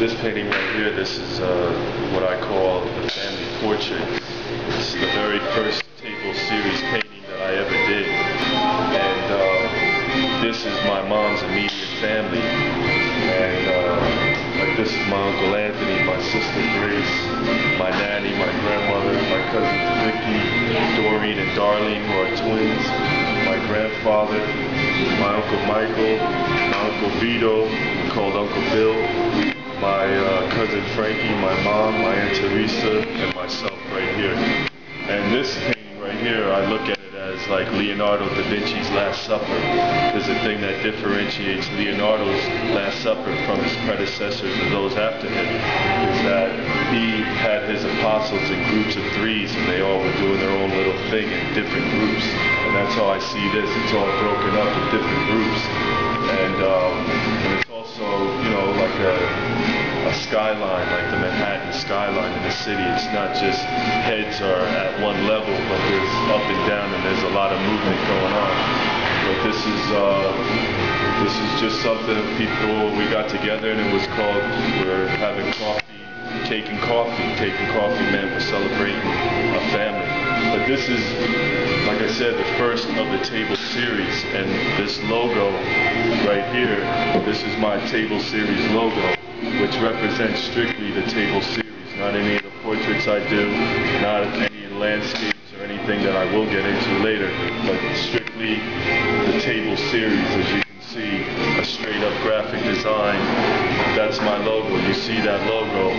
This painting right here, this is what I call a family portrait. This is the very first table series painting that I ever did. And this is my mom's immediate family. And like this is my Uncle Anthony, my sister Grace, my nanny, my grandmother, my cousins Vicky, Doreen and Darlene, who are twins, my grandfather, my Uncle Michael, my Uncle Vito, called Uncle Bill, my cousin Frankie, my mom, my Aunt Teresa, and myself right here. And this painting right here, I look at it as like Leonardo da Vinci's Last Supper. There's a thing that differentiates Leonardo's Last Supper from his predecessors and those after him, is that he had his apostles in groups of threes, and they all were doing their own little thing in different groups. And that's how I see this. It's all broken up in different groups. And it's also, you know, like a skyline, like the Manhattan skyline in the city. It's not just heads are at one level, but there's up and down, and there's a lot of movement going on. But this is just something people, we got together, and it was called, we're having coffee, taking coffee meant we're celebrating a family. But this is, like I said, the first of the table series, and this logo right here, this is my table series logo, which represents strictly the table series, not any of the portraits I do, not any landscapes or anything that I will get into later, but strictly the table series. As you can see, a straight up graphic design. That's my logo. You see that logo,